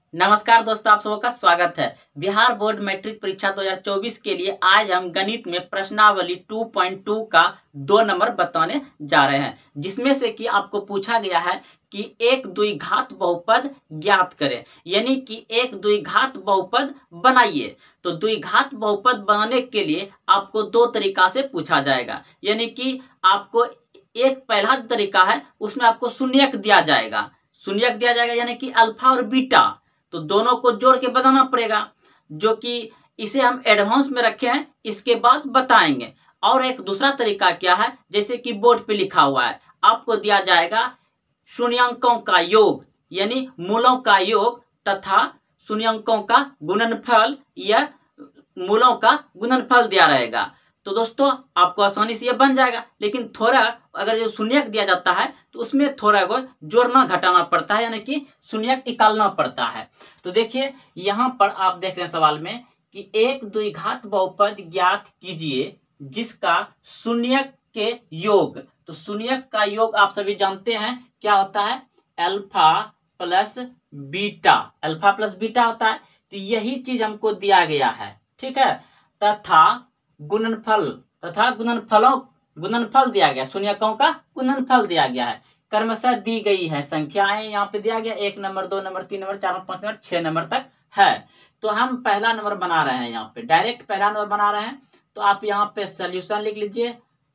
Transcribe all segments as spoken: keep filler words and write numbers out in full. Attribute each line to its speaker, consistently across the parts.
Speaker 1: नमस्कार दोस्तों, आप सबका स्वागत है। बिहार बोर्ड मैट्रिक परीक्षा दो हज़ार चौबीस के लिए आज हम गणित में प्रश्नावली दो पॉइंट दो का दो नंबर बताने जा रहे हैं, जिसमें से कि आपको पूछा गया है कि एक द्विघात बहुपद ज्ञात करें, यानी कि एक द्विघात बहुपद बनाइए। तो द्विघात बहुपद बनाने के लिए आपको दो तरीका से पूछा जाएगा, यानी कि आपको एक पहला तरीका है, उसमें आपको शून्यक दिया जाएगा शून्यक दिया जाएगा यानी कि अल्फा और बीटा, तो दोनों को जोड़ के बताना पड़ेगा, जो कि इसे हम एडवांस में रखे हैं, इसके बाद बताएंगे। और एक दूसरा तरीका क्या है, जैसे कि बोर्ड पे लिखा हुआ है, आपको दिया जाएगा शून्यंकों का योग, यानी मूलों का योग तथा शून्यंकों का गुणनफल या मूलों का गुणनफल दिया रहेगा। तो दोस्तों आपको आसानी से ये बन जाएगा, लेकिन थोड़ा अगर जो शून्यक दिया जाता है तो उसमें थोड़ा को जोड़ना घटाना पड़ता है, यानी कि शून्यक निकालना पड़ता है। तो देखिए यहाँ पर आप देख रहे हैं सवाल में कि एक द्विघात बहुपद ज्ञात कीजिए जिसका शून्यक के योग। तो शून्यक का योग आप सभी जानते हैं क्या होता है, alpha plus beta. Alpha plus beta होता है, तो यही चीज हमको दिया गया है, ठीक है। तथा गुणनफल तथा गुणनफलों गुणनफल दिया गया, शून्यकों का गुणनफल दिया गया है। क्रमशः दी गई है संख्याएं, यहाँ पे दिया गया एक नंबर, दो नंबर, तीन नंबर, चार नंबर, पांच नंबर, छह नंबर तक है। तो हम पहला नंबर बना रहे हैं, यहाँ पे डायरेक्ट पहला नंबर बना रहे हैं। तो आप यहाँ पे सोल्यूशन लिख लीजिए।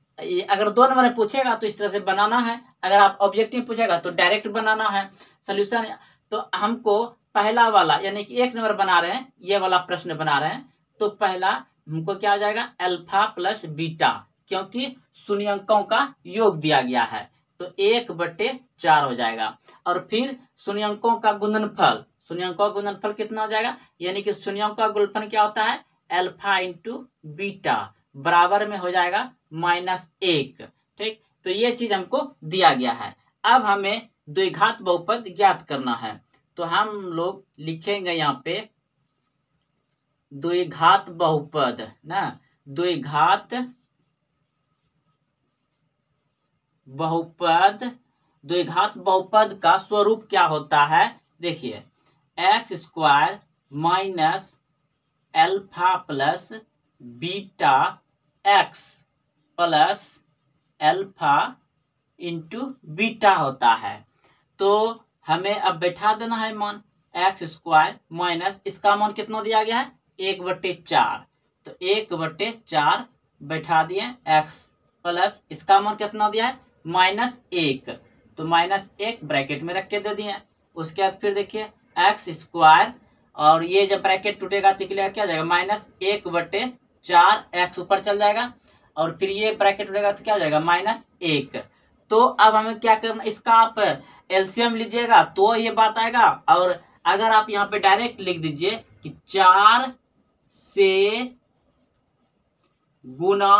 Speaker 1: अगर दो नंबर में पूछेगा तो इस तरह से बनाना है, अगर आप ऑब्जेक्टिव पूछेगा तो डायरेक्ट बनाना है सोल्यूशन। तो हमको पहला वाला यानी कि एक नंबर बना रहे हैं, ये वाला प्रश्न बना रहे हैं। तो पहला हमको क्या आ जाएगा, अल्फा प्लस बीटा, क्योंकि शून्यंकों का योग दिया गया है, तो एक बटे चार हो जाएगा। और फिर शून्यंकों का गुणनफल, शून्यंकों का गुणनफल कितना हो जाएगा, यानी कि शून्यंकों का गुणनफल क्या होता है, अल्फा इंटू बीटा बराबर में हो जाएगा माइनस एक। ठीक, तो ये चीज हमको दिया गया है। अब हमें द्विघात बहुपद ज्ञात करना है, तो हम लोग लिखेंगे यहाँ पे द्विघात बहुपद ना। द्विघात बहुपद द्विघात बहुपद का स्वरूप क्या होता है, देखिए x square minus alpha plus beta x plus alpha into beta होता है। तो हमें अब बैठा देना है मान, एक्स स्क्वायर माइनस इसका मान कितना दिया गया है, एक बटे चार। तो एक बटे चार बैठा दिए, एक्स प्लस इसका मान कितना दिया है, माइनस एक। तो माइनस एक ब्रैकेट में रख के दे दिए। उसके बाद फिर देखिए एक्स स्क्वायर, और ये जब ब्रैकेट टूटेगा तो क्या जाएगा, माइनस एक बटे चार, एक्स ऊपर चल जाएगा, और फिर ये ब्रैकेट टूटेगा तो क्या हो जाएगा, माइनस एक। तो अब हमें क्या करना, इसका आप एलसीएम लीजिएगा तो ये बात आएगा। और अगर आप यहाँ पे डायरेक्ट लिख दीजिए कि चार से गुना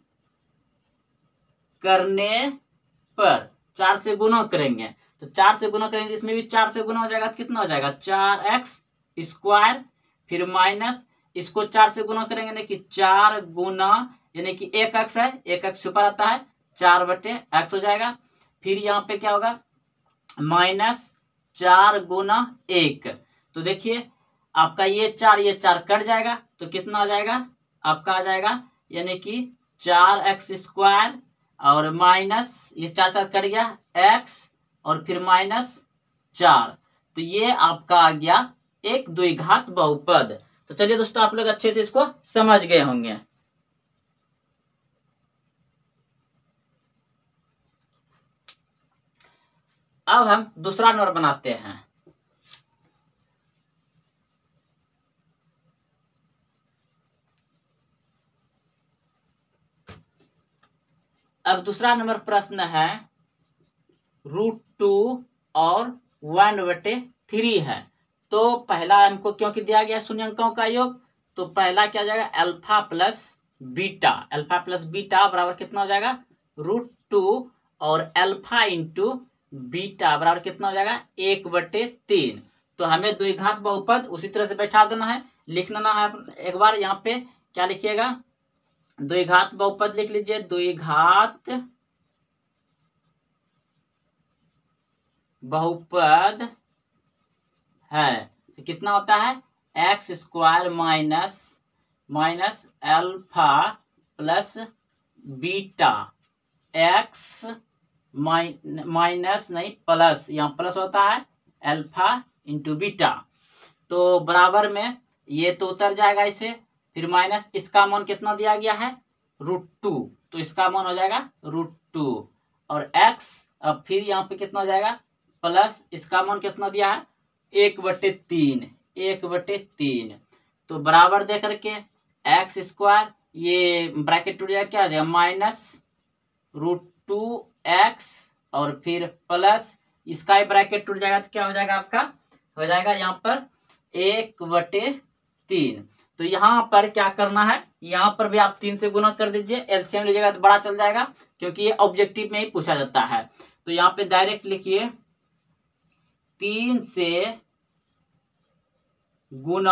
Speaker 1: करने पर, चार से गुना करेंगे तो चार से गुना करेंगे, इसमें भी चार से गुना हो जाएगा, कितना हो जाएगा, चार एक्स स्क्वायर, फिर माइनस इसको चार से गुना करेंगे यानी कि चार गुना, यानी कि एक एक्स है, एक एक्स छुपा रहता है, चार बटे एक्स हो जाएगा। फिर यहाँ पे क्या होगा, माइनस चार गुना एक। तो देखिए आपका ये चार ये चार कट जाएगा, तो कितना आ जाएगा आपका, आ जाएगा यानी कि चार एक्स स्क्वायर और माइनस ये चार चार कट गया एक्स और फिर माइनस चार। तो ये आपका आ गया एक द्विघात बहुपद। तो चलिए दोस्तों, आप लोग अच्छे से इसको समझ गए होंगे। अब हम दूसरा नंबर बनाते हैं। अब दूसरा नंबर प्रश्न है रूट टू और वन बटे थ्री है। तो पहला हमको क्योंकि दिया गया शून्यंकों का योग, तो पहला क्या जाएगा, alpha plus beta. Alpha plus beta बराबर कितना हो जाएगा, रूट टू और अल्फा इंटू बीटा बराबर कितना हो जाएगा, एक बटे तीन। तो हमें द्विघात बहुपद उसी तरह से बैठा देना है, लिखना है एक बार। यहाँ पे क्या लिखिएगा, द्विघात बहुपद लिख लीजिए, द्विघात बहुपद है, कितना होता है x square minus minus alpha plus beta x minus नहीं प्लस, यहाँ प्लस होता है अल्फा इंटू बीटा। तो बराबर में ये तो उतर जाएगा इसे, फिर माइनस इसका मान कितना दिया गया है रूट टू, तो इसका मान हो जाएगा रूट टू और एक्स, अब फिर यहाँ पे कितना हो जाएगा प्लस इसका मान कितना दिया है एक बटे तीन, एक बटे तीन। तो बराबर दे करके एक्स स्क्वायर ये ब्रैकेट टूट जाएगा, क्या हो जाएगा माइनस रूट टू एक्स और फिर प्लस इसका ही ब्रैकेट टूट जाएगा, तो क्या हो जाएगा आपका हो जाएगा यहाँ पर एक बटे तीन। तो यहाँ पर क्या करना है, यहाँ पर भी आप तीन से गुना कर दीजिए, एलसीएम लीजिएगा तो बड़ा चल जाएगा क्योंकि ये ऑब्जेक्टिव में ही पूछा जाता है। तो यहाँ पे डायरेक्ट लिखिए तीन से गुना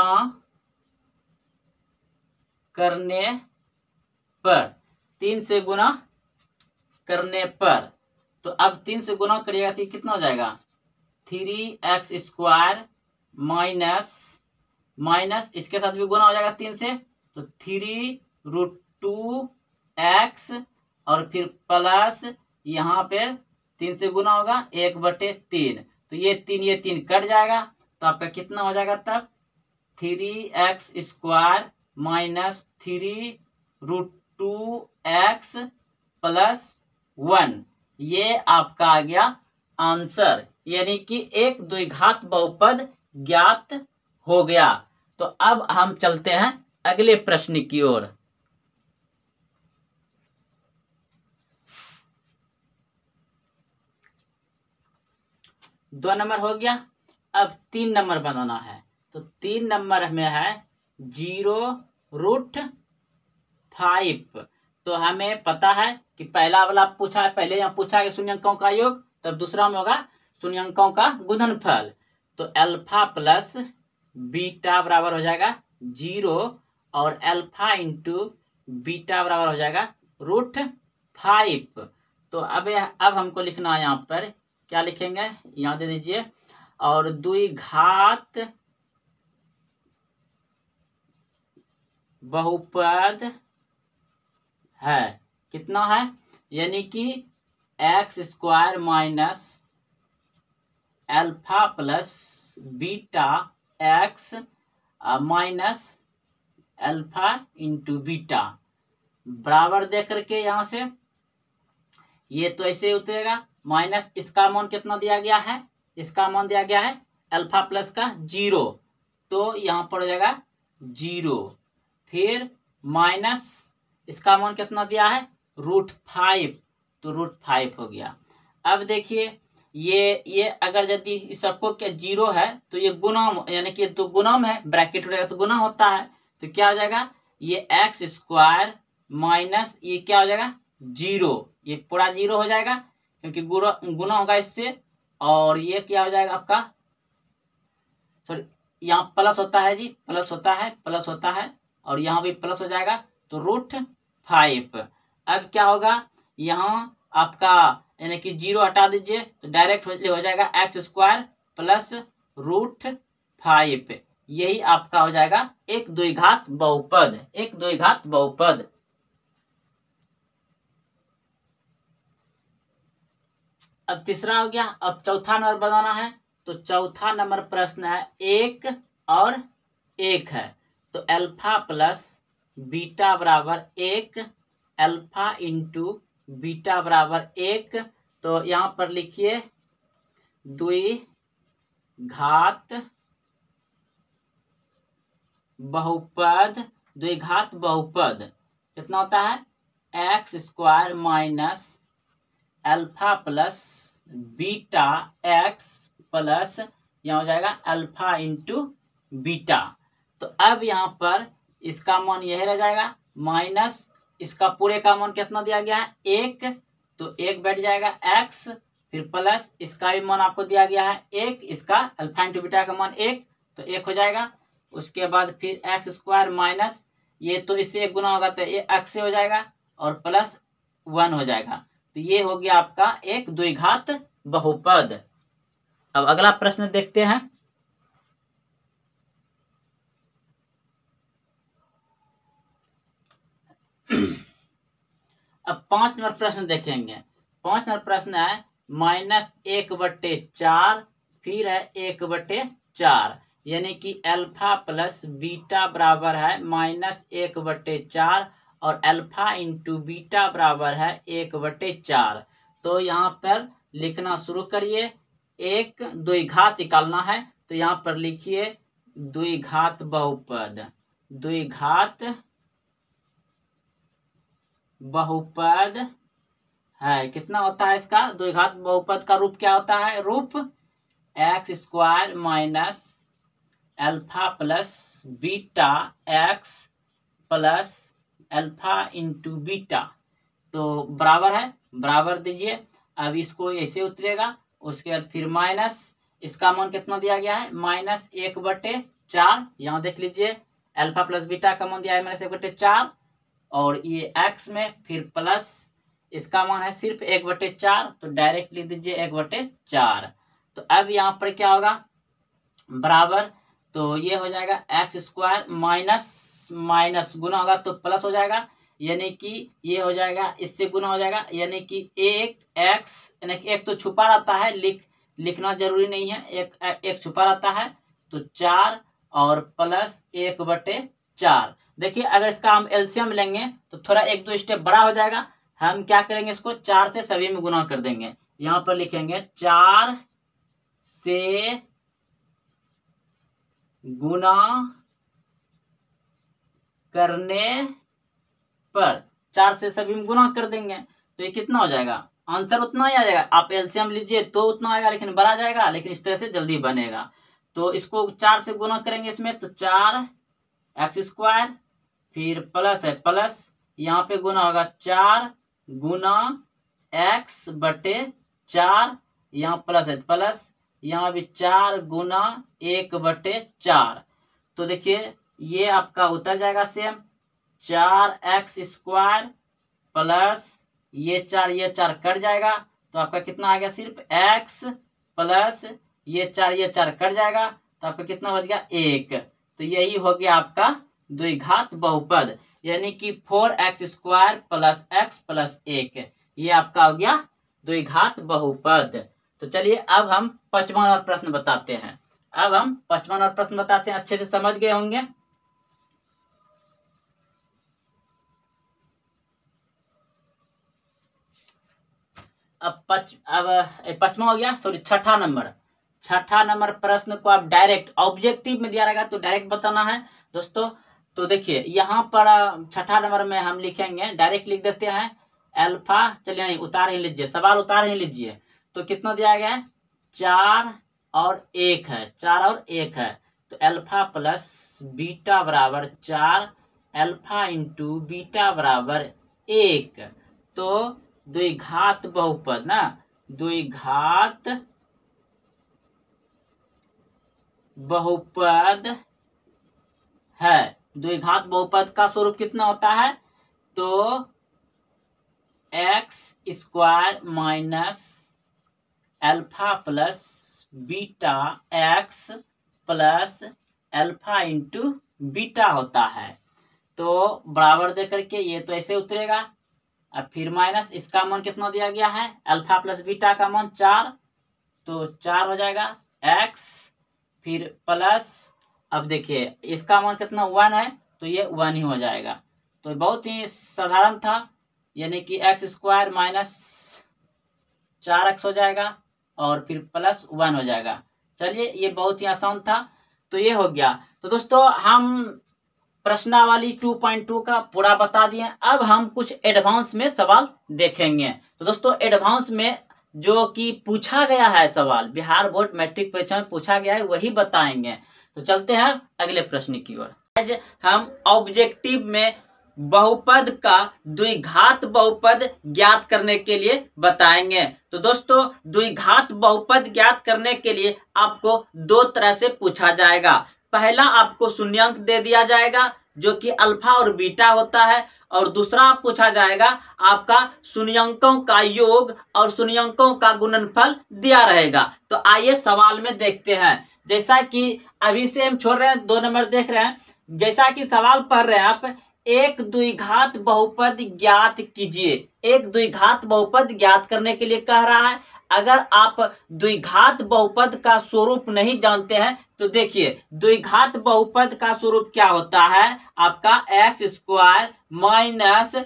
Speaker 1: करने पर, तीन से गुना करने पर, तो अब तीन से गुना करिएगा तो कितना हो जाएगा three x square minus minus इसके साथ भी गुना हो जाएगा तीन से, तो थ्री रूट टू एक्स और फिर प्लस यहाँ पे तीन से गुना होगा एक बटे तीन, तो ये तीन ये तीन कट जाएगा, तो आपका कितना हो जाएगा तब three x square minus three root two x plus one, ये आपका आ गया आंसर, यानी कि एक द्विघात बहुपद ज्ञात हो गया। तो अब हम चलते हैं अगले प्रश्न की ओर। दो नंबर हो गया, अब तीन नंबर बनाना है। तो तीन नंबर में है जीरो रूट फाइव। तो हमें पता है कि पहला वाला पूछा है, पहले यहाँ पूछा है शून्यंकों का योग, तब दूसरा में होगा शून्यंकों का गुणनफल। तो अल्फा प्लस बीटा बराबर हो जाएगा जीरो और अल्फा इंटू बीटा बराबर हो जाएगा रूट फाइव। तो अब अब हमको लिखना है यहाँ पर, क्या लिखेंगे यहाँ दे दीजिए, और द्विघात बहुपद है, कितना है यानी कि x square minus alpha plus beta x minus alpha into beta बराबर दे करके यहाँ से ये तो ऐसे ही उतरेगा, माइनस इसका मान कितना दिया गया है, इसका मान दिया गया है अल्फा प्लस का जीरो, तो यहाँ पर हो जाएगा जीरो, फिर माइनस इसका मान कितना दिया है रूट फाइव, तो रूट फाइव हो गया। अब देखिए ये ये अगर यदि इस सबको क्या जीरो है तो ये गुणम यानी कि तो गुणम है, ब्रैकेट रहेगा तो गुना होता है, तो क्या हो जाएगा ये एक्स स्क्वायर माइनस ये क्या हो जाएगा जीरो, ये पूरा जीरो हो जाएगा क्योंकि गुणा गुना होगा इससे, और ये क्या हो जाएगा आपका सॉरी यहाँ प्लस होता है जी, प्लस होता है प्लस होता है और यहाँ भी प्लस हो जाएगा, तो रूट फाइव। अब क्या होगा यहाँ आपका यानी कि जीरो हटा दीजिए तो डायरेक्ट हो जाएगा x square plus root five, यही आपका हो जाएगा एक द्विघात बहुपद, एक द्विघात बहुपद। अब तीसरा हो गया, अब चौथा नंबर बनाना है। तो चौथा नंबर प्रश्न है एक और एक है, तो अल्फा प्लस बीटा बराबर एक, अल्फा इंटू बीटा बराबर एक, तो यहाँ पर लिखिए द्विघात बहुपद, द्विघात बहुपद कितना होता है x square minus alpha plus beta x plus यहाँ हो जाएगा अल्फा इंटू बीटा। तो अब यहाँ पर इसका मान यही रह जाएगा, माइनस इसका पूरे का मान कितना दिया गया है एक, तो एक बैठ जाएगा एक्स, फिर प्लस इसका भी मान आपको दिया गया है एक, इसका अल्फा इंटू बीटा का मान एक, तो एक हो जाएगा। उसके बाद फिर एक्स स्क्वायर माइनस ये तो इससे एक गुना होगा तो ये एक्स से हो जाएगा और प्लस वन हो जाएगा, तो ये हो गया आपका एक द्विघात बहुपद। अब अगला प्रश्न देखते हैं। अब पांच नंबर प्रश्न देखेंगे। पांच नंबर प्रश्न है माइनस एक बट्टे चार, फिर है एक बट्टे चार, यानी कि अल्फा प्लस बीटा बराबर है माइनस एक बट्टे चार और अल्फा इंटू बीटा बराबर है एक बट्टे चार। तो यहाँ पर लिखना शुरू करिए। एक द्विघात निकालना है तो यहाँ पर लिखिए द्विघात बहुपद। द्विघात बहुपद है, कितना होता है इसका द्विघात बहुपद का रूप क्या होता है? रूप x square minus alpha plus beta x plus alpha into beta. तो बराबर है, बराबर दीजिए। अब इसको ऐसे उतरेगा, उसके बाद फिर माइनस, इसका मान कितना दिया गया है? माइनस एक बटे चार। यहाँ देख लीजिए अल्फा प्लस बीटा का मान दिया है माइनस एक बटे चार, और ये एक्स में फिर प्लस इसका मान है सिर्फ एक बटे चार, तो डायरेक्ट लिख दीजिए एक बटे चार। तो अब यहाँ पर क्या होगा? बराबर, तो ये हो जाएगा एक्स स्क्वायर माइनस माइनस गुना होगा तो प्लस हो जाएगा, यानी कि ये हो जाएगा इससे गुना हो जाएगा, यानी कि एक एक्स, यानी कि एक तो छुपा रहता है, लिख लिखना जरूरी नहीं है, एक एक छुपा रहता है, तो चार और प्लस एक बटे चार। देखिए अगर इसका हम एलसीएम लेंगे तो थोड़ा एक दो स्टेप बड़ा हो जाएगा। हम क्या करेंगे? इसको चार से सभी में गुना कर देंगे। यहाँ पर लिखेंगे चार से गुना करने पर, चार से सभी में गुना कर देंगे तो ये कितना हो जाएगा? आंसर उतना ही आ जाएगा। आप एलसीएम लीजिए तो उतना आएगा, लेकिन बड़ा जाएगा, लेकिन इस तरह से जल्दी बनेगा। तो इसको चार से गुना करेंगे इसमें, तो चार एक्स स्क्वायर फिर प्लस है प्लस, यहाँ पे गुना होगा चार गुना एक्स बटे चार, यहाँ प्लस है प्लस, यहाँ भी चार गुना एक बटे चार। तो देखिए ये आपका उतर जाएगा सेम, चार एक्स स्क्वायर प्लस ये चार ये चार कट जाएगा, तो आपका कितना आ गया? सिर्फ एक्स प्लस ये चार ये चार कट जाएगा, तो आपका कितना बच गया? एक। तो यही हो गया आपका द्विघात बहुपद, यानी कि four x square plus x plus एक, ये आपका हो गया द्विघात बहुपद। तो चलिए अब हम पचपन और प्रश्न बताते हैं। अब हम पचपन और प्रश्न बताते हैं, अच्छे से समझ गए होंगे। अब पच अब पचपन हो गया, सॉरी छठा नंबर। छठा नंबर प्रश्न को आप डायरेक्ट ऑब्जेक्टिव में दिया रहेगा तो डायरेक्ट बताना है दोस्तों। तो देखिए यहाँ पर छठा नंबर में हम लिखेंगे, डायरेक्ट लिख देते हैं अल्फा, चलिए नहीं उतार ही लीजिए, सवाल उतार ही लीजिए। तो कितना दिया गया है? चार और एक है, चार और एक है, तो अल्फा प्लस बीटा बराबर चार, अल्फा इंटू बीटा बराबर एक। तो द्विघात बहुपद ना, द्विघात बहुपद है। द्विघात बहुपद का स्वरूप कितना होता है? तो x square minus alpha plus beta x plus alpha into beta होता है। तो बराबर दे करके ये तो ऐसे उतरेगा, अब फिर माइनस इसका मान कितना दिया गया है? अल्फा प्लस बीटा का मान चार, तो चार हो जाएगा एक्स, फिर प्लस, अब देखिए इसका मान कितना? वन है, तो ये वन ही हो जाएगा। तो बहुत ही साधारण था, यानी कि एक्स स्क्वायर माइनस चार एक्स हो जाएगा और फिर प्लस वन हो जाएगा। चलिए ये बहुत ही आसान था, तो ये हो गया। तो दोस्तों हम प्रश्नावली टू पॉइंट टू का पूरा बता दिए। अब हम कुछ एडवांस में सवाल देखेंगे। तो दोस्तों एडवांस में जो कि पूछा गया है सवाल, बिहार बोर्ड मैट्रिक परीक्षा में पूछा गया है, वही बताएंगे। तो चलते हैं अगले प्रश्न की ओर। आज हम ऑब्जेक्टिव में बहुपद का द्विघात बहुपद ज्ञात करने के लिए बताएंगे। तो दोस्तों द्विघात बहुपद ज्ञात करने के लिए आपको दो तरह से पूछा जाएगा। पहला आपको शून्यांक दे दिया जाएगा जो कि अल्फा और बीटा होता है, और दूसरा पूछा जाएगा आपका शून्यांकों का योग और शून्यांकों का गुणनफल दिया रहेगा। तो आइए सवाल में देखते हैं। जैसा कि अभी से हम छोड़ रहे हैं, दो नंबर देख रहे हैं। जैसा कि सवाल पढ़ रहे हैं आप, एक द्विघात बहुपद ज्ञात कीजिए। एक द्विघात बहुपद ज्ञात करने के लिए कह रहा है। अगर आप द्विघात बहुपद का स्वरूप नहीं जानते हैं तो देखिए, द्विघात बहुपद का स्वरूप क्या होता है आपका, x square minus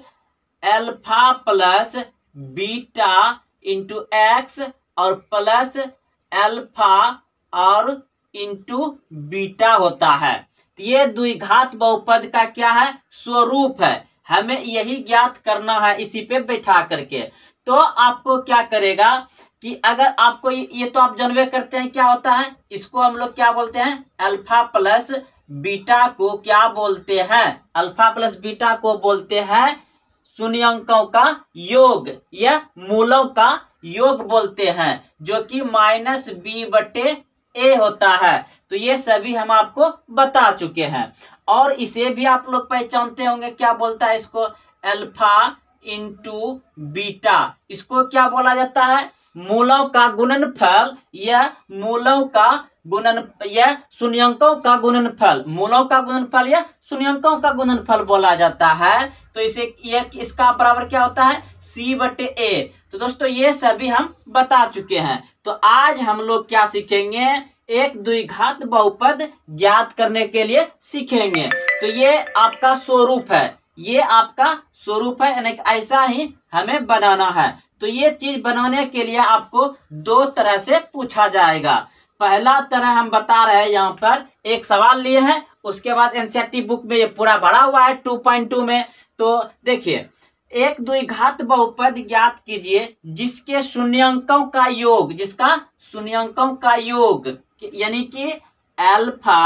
Speaker 1: alpha plus beta into x और प्लस एल्फा और इंटू बीटा होता है। तो ये द्विघात बहुपद का क्या है, स्वरूप है। हमें यही ज्ञात करना है इसी पे बैठा करके। तो आपको क्या करेगा कि अगर आपको ये, ये तो आप जानवे करते हैं क्या होता है, इसको हम लोग क्या बोलते हैं, अल्फा प्लस बीटा को क्या बोलते हैं, अल्फा प्लस बीटा को बोलते हैं शून्यंकों का योग या मूलों का योग बोलते हैं, जो कि माइनस बी बटे ए होता है। तो ये सभी हम आपको बता चुके हैं। और इसे भी आप लोग पहचानते होंगे, क्या बोलता है इसको, अल्फा इंटू बीटा। इसको क्या बोला जाता है, मूलों का गुणनफल या मूलों का गुणन या शून्यंकों का गुणनफल, मूलों का गुणनफल या शून्यंकों का गुणनफल बोला जाता है। तो इसे ये इसका बराबर क्या होता है, सी बटे ए। तो दोस्तों ये सभी हम बता चुके हैं। तो आज हम लोग क्या सीखेंगे, एक द्विघात बहुपद ज्ञात करने के लिए सीखेंगे। तो ये आपका स्वरूप है, ये आपका स्वरूप है, यानी ऐसा ही हमें बनाना है। तो ये चीज बनाने के लिए आपको दो तरह से पूछा जाएगा। पहला तरह हम बता रहे हैं, यहाँ पर एक सवाल लिए हैं, उसके बाद एनसीईआरटी बुक में ये पूरा भरा हुआ है टू पॉइंट टू में। तो देखिए, एक द्विघात बहुपद ज्ञात कीजिए जिसके शून्यंकों का योग, जिसका शून्यंकों का योग यानी कि alpha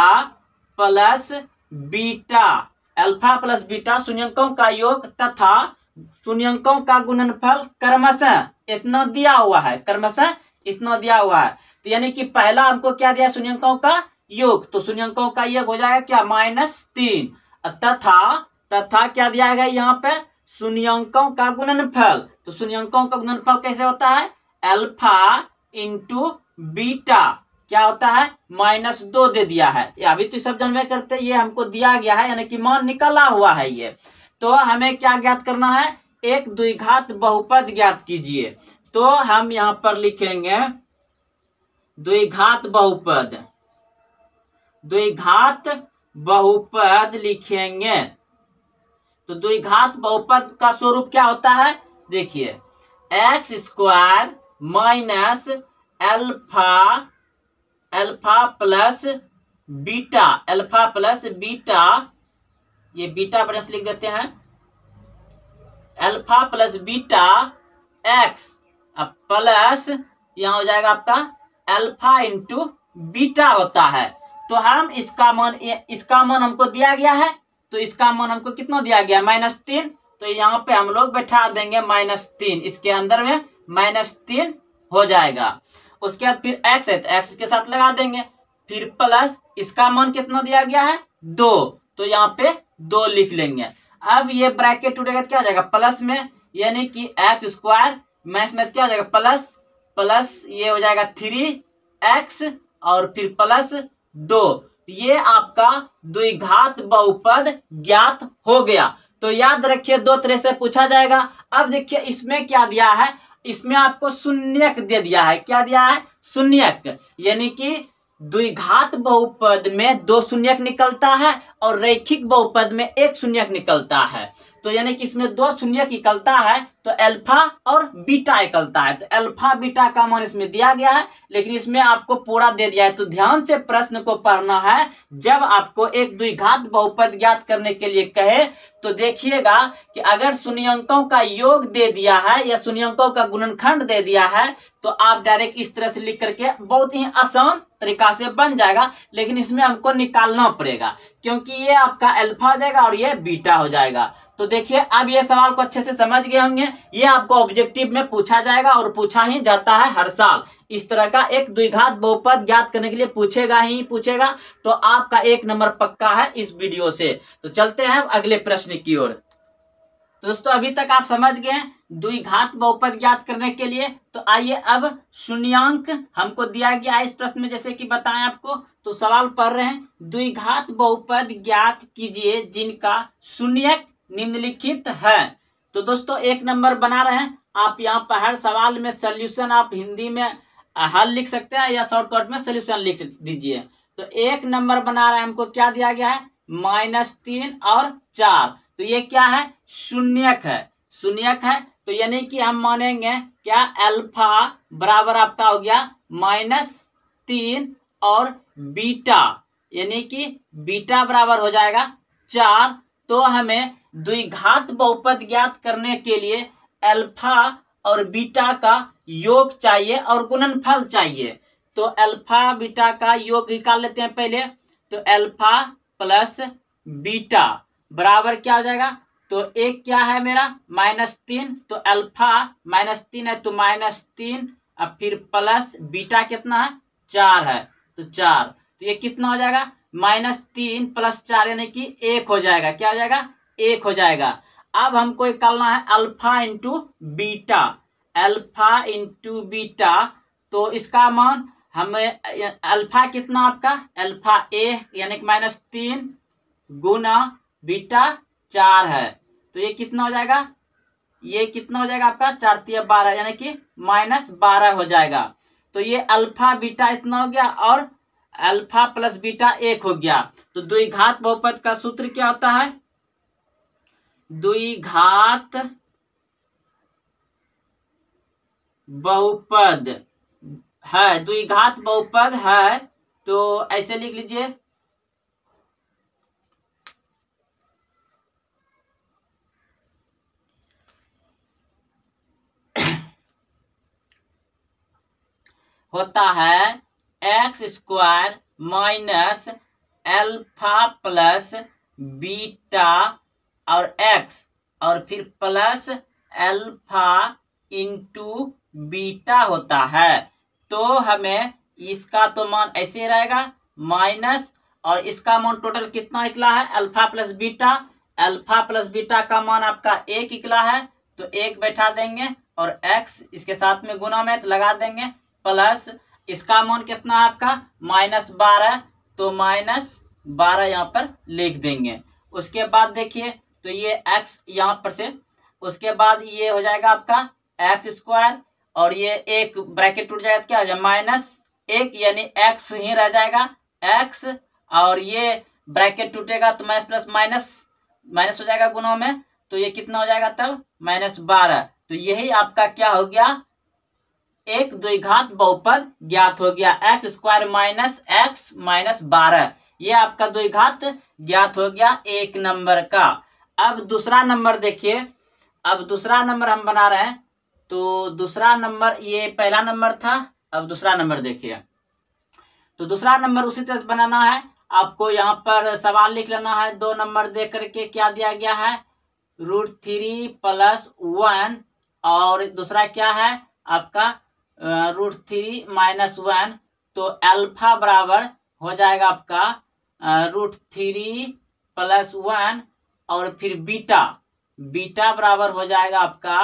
Speaker 1: plus beta, alpha plus beta शून्यंकों का योग तथा शून्यंकों का गुणनफल क्रमशः इतना दिया हुआ है, क्रमशः इतना दिया हुआ है। तो यानी कि पहला हमको क्या दिया, शून्यंकों का योग, तो शून्यंकों का योग हो जाएगा क्या, माइनस तीन, तथा तथा क्या दिया गया यहाँ पे, शून्यंकों का गुणनफल। तो शून्यंकों का गुणनफल कैसे होता है, अल्फा इंटू बीटा क्या होता है, माइनस दो दे दिया है। अभी तो सब जानवे करते हैं, ये हमको दिया गया है, यानी कि मान निकला हुआ है ये। तो हमें क्या ज्ञात करना है, एक द्विघात बहुपद ज्ञात कीजिए। तो हम यहाँ पर लिखेंगे द्विघात बहुपद, द्विघात बहुपद लिखेंगे। तो द्विघात बहुपद का स्वरूप क्या होता है, देखिए, x square minus alpha alpha plus beta, alpha plus beta, ये बीटा पर लिख देते हैं, अल्फा प्लस बीटा एक्स अब प्लस यहाँ हो जाएगा आपका अल्फा इंटू बीटा होता है। तो हम इसका मान, इसका मान हमको दिया गया है, तो इसका मान हमको कितना दिया गया, माइनस तीन। तो यहाँ पे हम लोग बैठा देंगे माइनस तीन, इसके अंदर में माइनस तीन हो जाएगा। उसके बाद फिर एक्स है तो एक्स के साथ लगा देंगे, फिर प्लस इसका मान कितना दिया गया है, दो, तो यहाँ पे दो लिख लेंगे। अब ये ब्रैकेट टूटेगा तो क्या हो जाएगा, प्लस में, यानी कि एक्स स्क्वायर मैथ में क्या हो जाएगा, प्लस प्लस ये हो जाएगा थ्री एक्स और फिर प्लस दो। ये आपका द्विघात बहुपद ज्ञात हो गया। तो याद रखिए दो तरह से पूछा जाएगा। अब देखिए इसमें क्या दिया है, इसमें आपको शून्यक दे दिया है, क्या दिया है, शून्यक, यानी कि द्विघात बहुपद में दो शून्यक निकलता है और रैखिक बहुपद में एक शून्यक निकलता है। तो यानी कि इसमें दो शून्यक निकलता है तो अल्फा और बीटा निकलता है। तो अल्फा बीटा का मान इसमें दिया गया है, लेकिन इसमें आपको पूरा दे दिया है। तो ध्यान से प्रश्न को पढ़ना है। जब आपको एक द्विघात बहुपद ज्ञात करने के लिए कहे तो देखिएगा कि अगर शून्यंकों का योग दे दिया है या शून्यंकों का गुणनखंड दे दिया है तो आप डायरेक्ट इस तरह से लिख करके बहुत ही आसान तरीका से बन जाएगा। लेकिन इसमें हमको निकालना पड़ेगा क्योंकि ये आपका अल्फा हो जाएगा और ये बीटा हो जाएगा। तो देखिए अब ये सवाल को अच्छे से समझ गए होंगे। ये आपको ऑब्जेक्टिव में पूछा जाएगा और पूछा ही जाता है हर साल। इस तरह का एक द्विघात बहुपद ज्ञात करने के लिए पूछेगा ही पूछेगा। तो आपका एक नंबर पक्का है इस वीडियो से। तो चलते हैं अगले प्रश्न की ओर। तो दोस्तों अभी तक आप समझ गए हैं द्विघात बहुपद ज्ञात करने के लिए। तो आइए अब शून्यांक हमको दिया गया है इस प्रश्न में, जैसे कि बताएं आपको। तो सवाल पढ़ रहे हैं, द्विघात बहुपद ज्ञात कीजिए जिनका शून्यक निम्नलिखित है। तो दोस्तों एक नंबर बना रहे हैं आप। यहाँ पर हर सवाल में सोल्यूशन आप हिंदी में हल लिख सकते हैं या शॉर्टकट में सोल्यूशन लिख दीजिए। तो एक नंबर बना रहे हैं, हमको क्या दिया गया है, माइनस तीन और चार। तो ये क्या है, शून्यक है, शून्यक है। तो यानी कि हम मानेंगे क्या, अल्फा बराबर आपका हो गया माइनस तीन और बीटा, यानी कि बीटा बराबर हो जाएगा चार। तो हमें द्विघात बहुपद ज्ञात करने के लिए अल्फा और बीटा का योग चाहिए और गुणनफल चाहिए। तो अल्फा बीटा का योग निकाल लेते हैं पहले। तो अल्फा प्लस बीटा बराबर क्या हो जाएगा, तो एक क्या है मेरा माइनस तीन, तो अल्फा माइनस तीन है तो माइनस तीन, अब फिर प्लस बीटा कितना है, चार है, तो चार। तो ये कितना हो जाएगा, माइनस तीन प्लस चार यानी कि एक हो जाएगा। क्या हो जाएगा, एक हो जाएगा। अब हमको निकालना है alpha into beta, alpha into beta. तो इसका मान हमें अल्फा कितना आपका, अल्फा ए यानी कि माइनस तीन गुना बीटा चार है। तो ये कितना हो जाएगा, ये कितना हो जाएगा आपका, चार तिया बारह यानी कि माइनस बारह हो जाएगा। तो ये अल्फा बीटा इतना हो गया और अल्फा प्लस बीटा एक हो गया। तो द्विघात बहुपद का सूत्र क्या होता है, द्विघात बहुपद है, द्विघात बहुपद है। तो ऐसे लिख लीजिए, होता है x square minus alpha plus beta और एक्स और फिर प्लस अल्फा इंटू बीटा होता है। तो हमें इसका तो मान ऐसे रहेगा माइनस, और इसका मान टोटल कितना निकला है, alpha plus beta. Alpha plus beta का मान आपका एक निकला है, तो एक बैठा देंगे और एक्स इसके साथ में गुना में तो लगा देंगे, प्लस इसका मान कितना है आपका माइनस बारह, तो माइनस बारह यहाँ पर लिख देंगे। उसके बाद देखिए, तो ये x यहाँ पर से, उसके बाद ये हो जाएगा आपका एक्स स्क्वायर और ये एक ब्रैकेट टूट जाएगा, क्या हो जाएगा माइनस एक, यानी x ही रह जाएगा x, और ये ब्रैकेट टूटेगा तो माइनस प्लस माइनस माइनस हो जाएगा गुणों में। तो ये कितना हो जाएगा तब, माइनस बारह। तो यही आपका क्या हो गया, एक द्विघात बहुपद ज्ञात हो गया, x square minus x minus बारह। ये आपका द्विघात ज्ञात हो गया एक नंबर का। अब दूसरा नंबर देखिए, अब दूसरा नंबर हम बना रहे हैं। तो दूसरा नंबर, ये पहला नंबर था, अब दूसरा नंबर देखिए। तो दूसरा नंबर उसी तरह बनाना है आपको। यहाँ पर सवाल लिख लेना है, दो नंबर दे करके क्या दिया गया है, रूट थ्री प्लस वन, और दूसरा क्या है आपका रूट थ्री माइनस वन। तो अल्फा बराबर हो जाएगा आपका रूट थ्री प्लस वन, और फिर बीटा, बीटा बराबर हो जाएगा आपका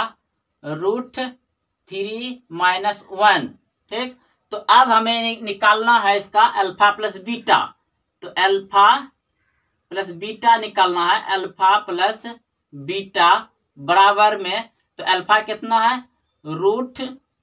Speaker 1: रूट थ्री माइनस वन। ठीक, तो अब हमें निकालना है इसका अल्फा प्लस बीटा। तो अल्फा प्लस बीटा निकालना है, अल्फा प्लस बीटा बराबर में, तो अल्फा कितना है, रूट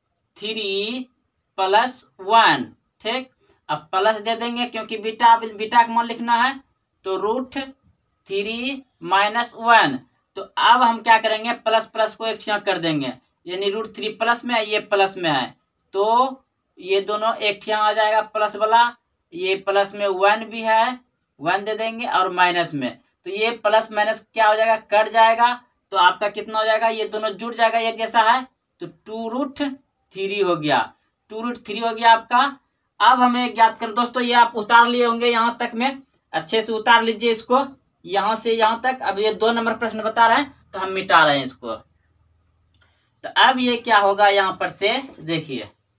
Speaker 1: थ्री प्लस वन। ठीक, अब प्लस दे देंगे क्योंकि बीटा बीटा का मान लिखना है, तो रूट थ्री माइनस वन। तो अब हम क्या करेंगे, प्लस प्लस को एक छिया कर देंगे, यानी रूट थ्री प्लस में है, ये प्लस में है, तो ये दोनों एक छिया आ जाएगा प्लस वाला, ये प्लस में वन भी है, वन दे देंगे, और माइनस में, तो ये प्लस माइनस क्या हो जाएगा, कट जाएगा। तो आपका कितना हो जाएगा, ये दोनों जुड़ जाएगा एक जैसा है, तो टू रूट थ्री हो गया, टू रूट थ्री हो गया आपका। अब हमें ज्ञात कर, दोस्तों ये आप उतार लिए होंगे यहाँ तक में, अच्छे से उतार लीजिए इसको यहाँ से यहाँ तक। अब ये दो नंबर प्रश्न बता रहे हैं तो हम मिटा रहे हैं इसको। तो अब ये क्या होगा, यहाँ पर से देखिए,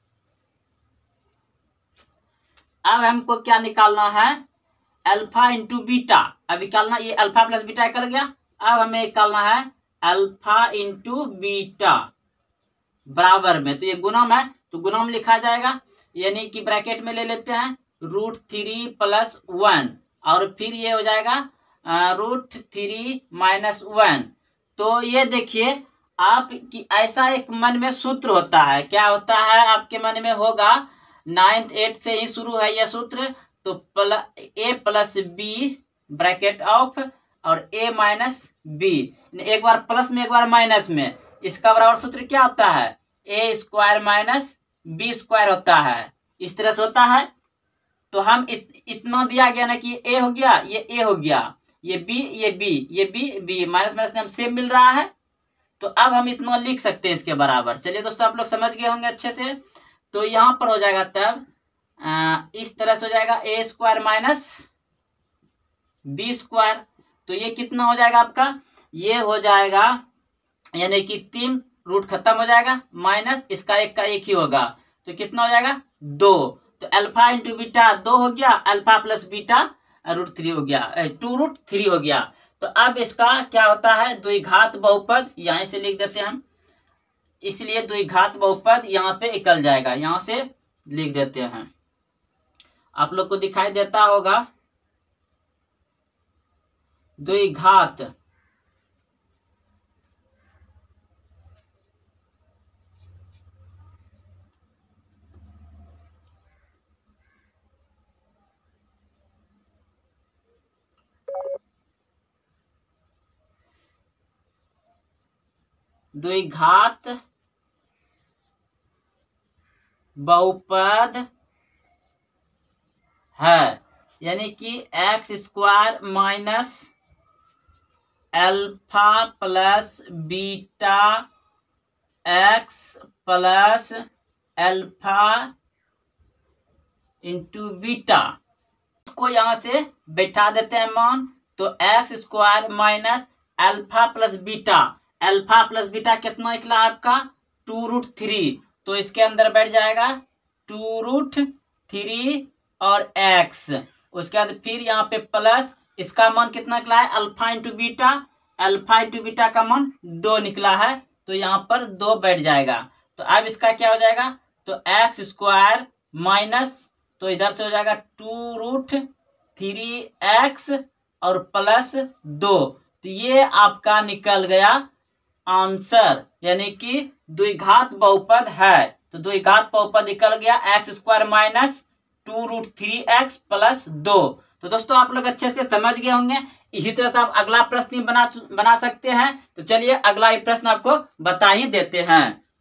Speaker 1: अब हमको क्या निकालना है, अल्फा इंटू बीटा। अब निकालना, ये अल्फा प्लस बीटा कर गया। अब हमें निकालना है अल्फा इंटू बीटा बराबर में, तो ये गुणम है तो गुणम लिखा जाएगा, यानी कि ब्रैकेट में ले लेते हैं रूट थ्री प्लस वन और फिर ये हो जाएगा रूट थ्री माइनस वन। तो ये देखिए आप कि ऐसा एक मन में सूत्र होता है, क्या होता है आपके मन में होगा, नाइन्थ एट से ही शुरू है यह सूत्र, तो plus a plus b bracket of और ए माइनस बी, एक बार प्लस में एक बार माइनस में, इसका बराबर सूत्र क्या होता है, a square minus b square होता है, इस तरह से होता है। तो हम इत, इतना दिया गया ना कि ए हो गया, ये ए हो गया, ये बी, ये बी, ये बी, बी माइनस माइनस हम सेम मिल रहा है, तो अब हम इतना लिख सकते हैं इसके बराबर। चलिए दोस्तों आप लोग समझ गए होंगे अच्छे से। तो यहाँ पर हो जाएगा तब आ, इस तरह से हो जाएगा a square minus b square, तो ये कितना हो जाएगा आपका, ये हो जाएगा यानी कि तीन रूट खत्म हो जाएगा, माइनस इसका एक का एक ही होगा, तो कितना हो जाएगा दो, तो अल्फा इंटू बीटा दो हो गया, alpha plus beta root three हो गया, टू रूट थ्री हो गया। तो अब इसका क्या होता है, द्विघात बहुपद, यहीं से लिख देते हैं हम, इसलिए द्विघात बहुपद यहाँ पे निकल जाएगा, यहाँ से लिख देते हैं, आप लोग को दिखाई देता होगा द्विघात द्विघात बहुपद है, यानी कि x square minus alpha plus beta x plus alpha into beta, को यहां से बैठा देते हैं मान, तो x square minus alpha plus beta, alpha plus beta कितना निकला आपका टू रूट थ्री, तो इसके अंदर बैठ जाएगा टू रूट थ्री और एक्स, उसके बाद फिर यहाँ पे प्लस इसका मान कितना निकला है alpha into beta, alpha into beta का मान दो निकला है, तो यहाँ पर दो बैठ जाएगा। तो अब इसका क्या हो जाएगा, तो एक्स स्क्वायर माइनस, तो इधर से हो जाएगा टू रूट थ्री एक्स और प्लस दो, तो ये आपका निकल गया आंसर, यानी कि द्विघात बहुपद है। तो द्विघात बहुपद निकल गया x square minus two root three x plus दो। तो दोस्तों आप लोग अच्छे से समझ गए होंगे, इसी तरह से आप अगला प्रश्न बना बना सकते हैं। तो चलिए अगला ही प्रश्न आपको बता ही देते हैं।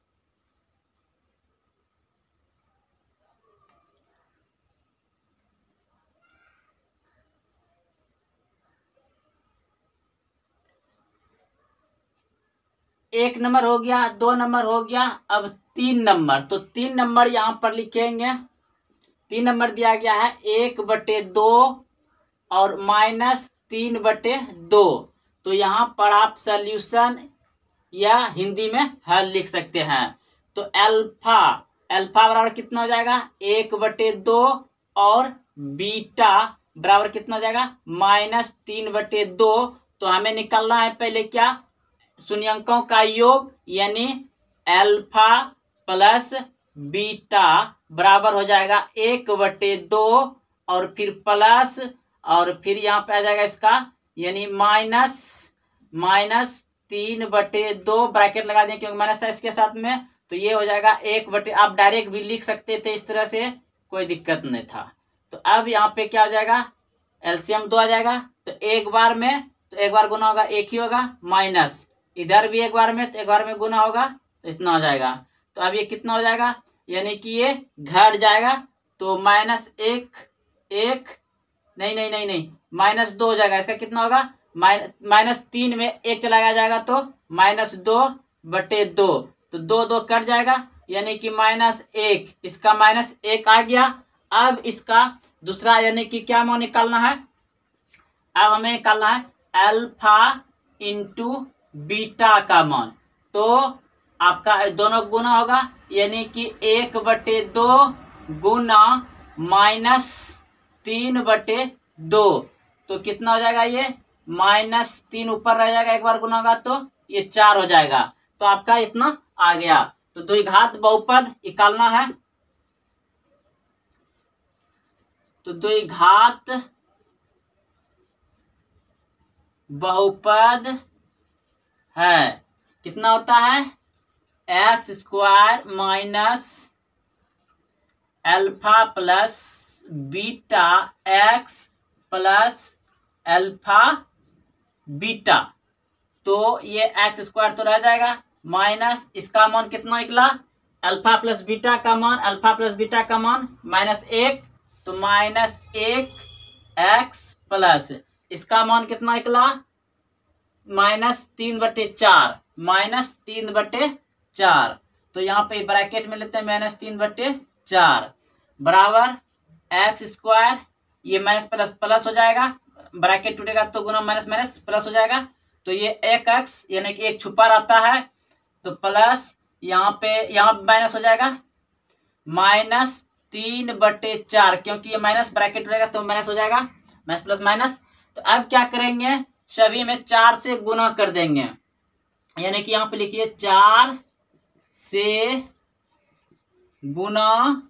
Speaker 1: एक नंबर हो गया, दो नंबर हो गया, अब तीन नंबर। तो तीन नंबर यहां पर लिखेंगे, तीन नंबर दिया गया है एक बटे दो और माइनस तीन बटे दो। तो यहाँ पर आप सॉल्यूशन या हिंदी में हल लिख सकते हैं। तो अल्फा अल्फा बराबर कितना हो जाएगा एक बटे दो और बीटा बराबर कितना हो जाएगा माइनस तीन बटे दो। तो हमें निकालना है पहले क्या, शून्यंकों का योग, यानी अल्फा प्लस बीटा बराबर हो जाएगा एक बटे दो और फिर प्लस और फिर यहाँ पे आ जाएगा इसका यानी माइनस माइनस तीन बटे दो, ब्रैकेट लगा दें क्योंकि माइनस था इसके साथ में। तो ये हो जाएगा एक बटे, आप डायरेक्ट भी लिख सकते थे इस तरह से, कोई दिक्कत नहीं था। तो अब यहाँ पे क्या हो जाएगा एलसीएम दो आ जाएगा, तो एक बार में तो एक बार गुना होगा एक ही होगा, माइनस इधर भी एक बार में तो एक बार में गुना होगा, तो इतना हो जाएगा। तो अब ये कितना हो जाएगा, यानी कि ये घट जाएगा, तो माइनस एक एक नहीं नहीं नहीं नहीं माइनस दो हो जाएगा। इसका कितना होगा माइनस तीन में एक चला जाएगा तो माइनस दो बटे दो, तो दो दो कट जाएगा यानी कि माइनस एक, इसका माइनस एक आ गया। अब इसका दूसरा यानी कि क्या मान निकालना है, अब हमें निकालना है अल्फा इंटू बीटा का मान। तो आपका दोनों गुना होगा यानी कि एक बटे दो गुना माइनस तीन बटे दो, तो कितना हो जाएगा ये माइनस तीन ऊपर रह जाएगा, एक बार गुना होगा तो ये चार हो जाएगा। तो आपका इतना आ गया। तो द्विघात बहुपद निकालना है, तो द्विघात बहुपद है कितना होता है, x square minus alpha plus beta x plus alpha beta. तो ये एक्स स्क्वायर तो रह जाएगा, माइनस इसका मान कितना निकला, अल्फा प्लस बीटा का मान, अल्फा प्लस बीटा का मान माइनस एक, तो माइनस एक एक्स प्लस इसका मान कितना निकला, माइनस तीन बटे चार, माइनस तीन बटे चार। तो यहाँ पे ब्रैकेट में लेते हैं माइनस तीन बटे चार बराबर एक्स स्क्वायर, ये माइनस प्लस प्लस हो जाएगा, ब्रैकेट टूटेगा तो गुना माइनस माइनस प्लस हो जाएगा। तो ये एक एक्स यानी कि एक छुपा रहता है, तो प्लस यहाँ पे यहाँ माइनस हो जाएगा माइनस तीन बटे चार, क्योंकि ये माइनस ब्रैकेट रहेगा तो माइनस हो जाएगा, माइनस प्लस माइनस। तो अब क्या करेंगे, सभी में चार से गुना कर देंगे, यानी कि यहाँ पे लिखिए चार से गुना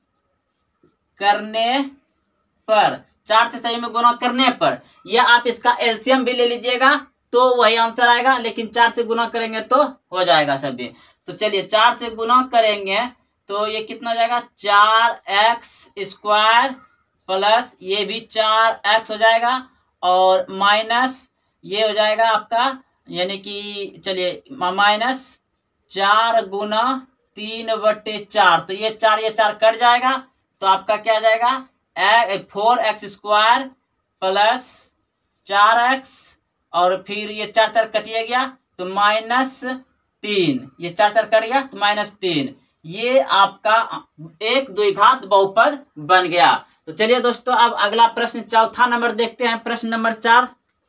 Speaker 1: करने पर, चार से सही में गुना करने पर, या आप इसका एलसीएम भी ले लीजिएगा तो वही आंसर आएगा, लेकिन चार से गुना करेंगे तो हो जाएगा सभी। तो चलिए चार से गुना करेंगे तो ये कितना हो जाएगा, चार एक्स स्क्वायर प्लस ये भी चार एक्स हो जाएगा, और माइनस ये हो जाएगा आपका, यानी कि चलिए माइनस चार गुना तीन बटे चार, तो ये चार ये चार कट जाएगा, तो आपका क्या आ जाएगा, फोर एक्स स्क्वायर प्लस चार एक्स, और फिर ये चार चार कटिए गया तो माइनस तीन, ये चार चार कट गया तो माइनस तीन। ये आपका एक द्विघात बहुपद बन गया। तो चलिए दोस्तों अब अगला प्रश्न चौथा नंबर देखते हैं, प्रश्न नंबर चार।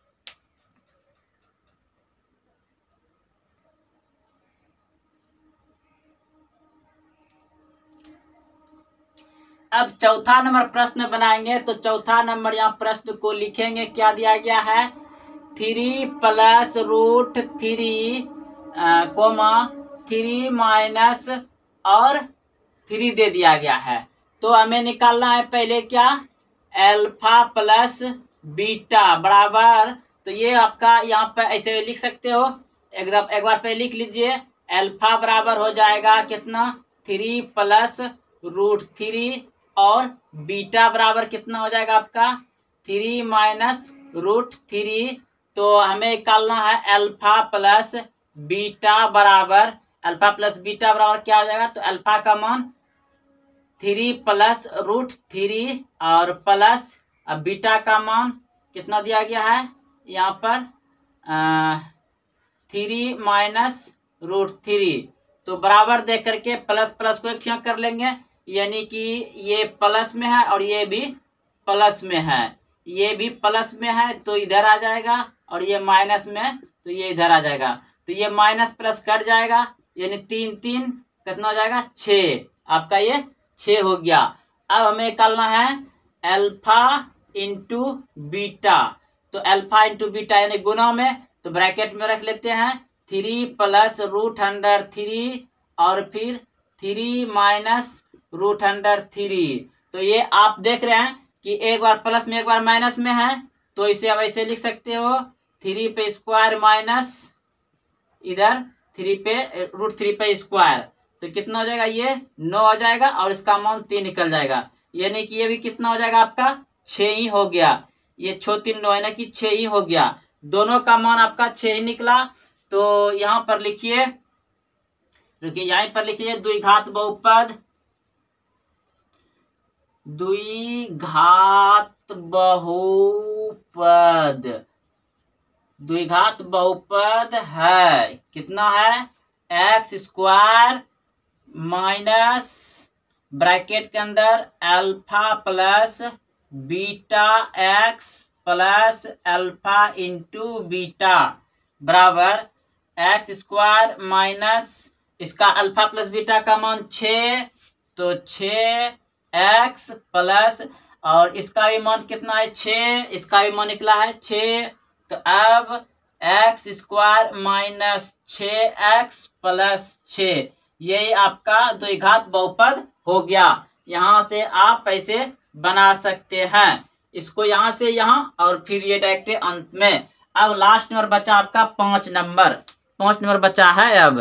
Speaker 1: अब चौथा नंबर प्रश्न बनाएंगे, तो चौथा नंबर यहाँ प्रश्न को लिखेंगे, क्या दिया गया है, three plus root three comma three minus और थ्री दे दिया गया है। तो हमें निकालना है पहले क्या, अल्फा प्लस बीटा बराबर, तो ये आपका यहाँ पे ऐसे लिख सकते हो, एक एक बार पे लिख लीजिए, अल्फा बराबर हो जाएगा कितना, थ्री प्लस रूट थ्री, और बीटा बराबर कितना हो जाएगा आपका, थ्री माइनस रूट थ्री। तो हमें निकालना है अल्फा प्लस बीटा बराबर, अल्फा प्लस बीटा बराबर क्या हो जाएगा, तो अल्फा का मान थ्री प्लस रूट थ्री, और प्लस अब बीटा का मान कितना दिया गया है यहाँ पर, थ्री माइनस रूट थ्री। तो बराबर दे करके प्लस प्लस को एक ठिया कर लेंगे, यानी कि ये प्लस में है और ये भी प्लस में है, ये भी प्लस में है तो इधर आ जाएगा, और ये माइनस में है तो ये इधर आ जाएगा, तो ये माइनस प्लस कट जाएगा, यानी तीन तीन कितना हो जाएगा, छः, आपका ये छः हो गया। अब हमें निकालना है अल्फा इंटू बीटा, तो अल्फा इंटू बीटा यानी गुना में, तो ब्रैकेट में रख लेते हैं three plus root under three, और फिर three minus root under three. तो ये आप देख रहे हैं कि एक बार प्लस में एक बार माइनस में है, तो इसे आप ऐसे लिख सकते हो, थ्री पे स्क्वायर माइनस इधर थ्री पे रूट थ्री पे स्क्वायर, तो कितना हो जाएगा, ये नौ हो जाएगा, और इसका मान तीन निकल जाएगा, यानी कि ये भी कितना हो जाएगा आपका, छः ही हो गया, ये छो तीन नौ यानी कि छः ही हो गया, दोनों का मान आपका छः ही निकला। तो यहाँ पर लिखिए, रुकिए यहाँ पर लिखिए द्विघात बहुपद, द्विघात बहुपद, द्विघात बहुपद है कितना है, एक्स स्क्वायर माइनस ब्रैकेट के अंदर alpha plus beta x plus alpha into beta बराबर एक्स स्क्वायर माइनस इसका अल्फा प्लस बीटा का मान छः, तो छः एक्स प्लस, और इसका भी मान कितना है छः, इसका भी मान निकला है छः, तो अब एक्स स्क्वायर माइनस छः एक्स प्लस छः, यही आपका द्विघात बहुपद हो गया। यहाँ से आप ऐसे बना सकते हैं, इसको यहाँ से यहाँ और फिर ये डायरेक्ट अंत में। अब लास्ट नंबर बचा आपका पांच नंबर, पांच नंबर बचा है। अब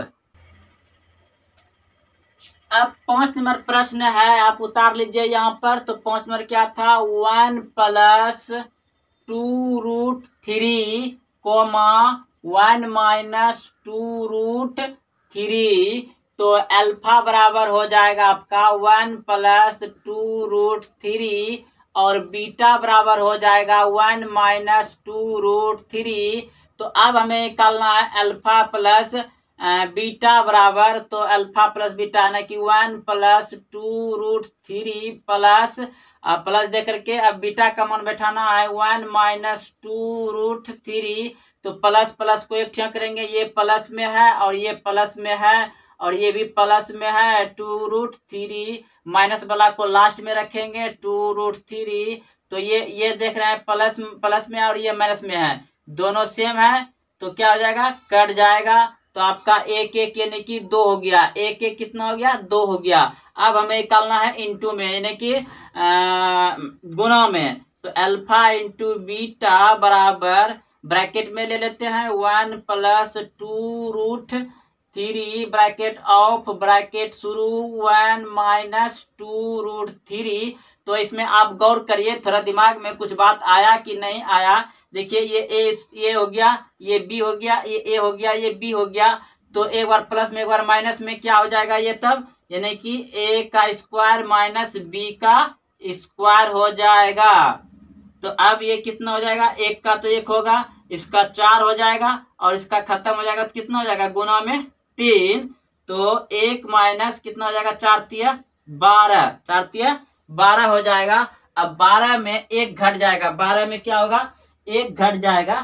Speaker 1: अब पांच नंबर प्रश्न है, आप उतार लीजिए यहाँ पर। तो पांच नंबर क्या था, one plus two root three comma one minus two root three, तो अल्फा बराबर हो जाएगा आपका one plus two root three और बीटा बराबर हो जाएगा one minus two root three. तो अब हमें निकालना है अल्फा प्लस बीटा बराबर, तो अल्फा प्लस बीटा है ना कि one plus two root three plus plus दे करके अब बीटा का मान बैठाना है one minus two root three. तो प्लस प्लस को एक ठिया करेंगे, ये प्लस में है और ये प्लस में है और ये भी प्लस में है, टू रूट थ्री माइनस वाला को लास्ट में रखेंगे टू रूट थ्री। तो ये ये देख रहे हैं प्लस प्लस में और ये माइनस में है, दोनों सेम है, तो क्या हो जाएगा, कट जाएगा। तो आपका एक एक यानी कि दो हो गया, एक एक कितना हो गया, दो हो गया। अब हमें निकालना है इंटू में यानी कि गुणा में, तो अल्फा इंटू बीटा बराबर ब्रैकेट में ले लेते हैं one plus two root three bracket of bracket शुरू one minus two root three. तो इसमें आप गौर करिए, थोड़ा दिमाग में कुछ बात आया कि नहीं आया। देखिए ये ए ये हो गया, ये बी हो गया, ये ए हो गया, ये बी हो गया। तो एक बार प्लस में एक बार माइनस में क्या हो जाएगा ये तब, यानी कि ए का स्क्वायर माइनस बी का स्क्वायर हो जाएगा। तो अब ये कितना हो जाएगा, एक का तो एक होगा, इसका चार हो जाएगा और इसका खत्म हो जाएगा, तो कितना हो जाएगा, गुना में तीन। तो एक माइनस कितना हो जाएगा, चार तिया बारह, चार तिया बारह हो जाएगा। अब बारह में एक घट जाएगा, बारह में क्या होगा, एक घट जाएगा।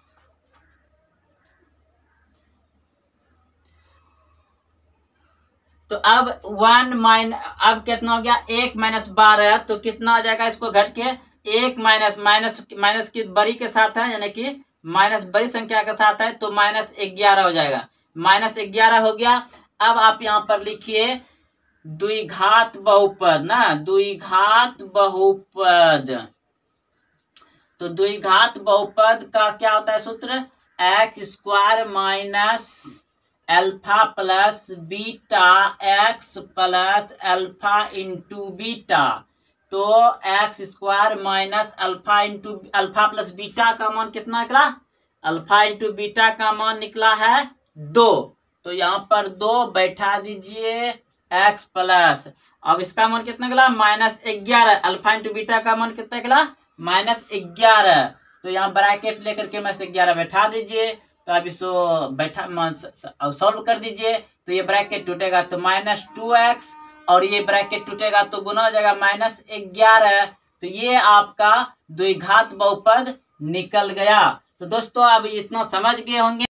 Speaker 1: तो अब वन माइन अब कितना हो गया, एक माइनस बारह, तो कितना हो जाएगा, इसको घट के एक माइनस माइनस माइनस की बड़ी के साथ है, यानी कि माइनस बड़ी संख्या के साथ है, तो माइनस ग्यारह हो जाएगा, माइनस ग्यारह हो गया। अब आप यहाँ पर लिखिए द्विघात बहुपद ना, द्विघात बहुपद। तो द्विघात बहुपद का क्या होता है सूत्र, x square minus alpha plus beta x plus alpha into beta. तो x square minus alpha into alpha plus beta का मान कितना निकला, अल्फा इंटू बीटा का मान निकला है दो। तो यहाँ पर दो बैठा दीजिए एक्स प्लस, अब इसका मान कितना निकला, माइनस ग्यारह, अल्फा इंटू बीटा का मान कितना निकला, माइनस ग्यारह। तो यहाँ ब्रैकेट लेकर के मैं से ग्यारह बैठा दीजिए। तो अब इसको बैठा सॉल्व कर दीजिए, तो ये ब्रैकेट टूटेगा तो माइनस टू एक्स और ये ब्रैकेट टूटेगा तो गुना हो जाएगा माइनस ग्यारह। तो ये आपका द्विघात बहुपद निकल गया। तो दोस्तों अब इतना समझ गए होंगे।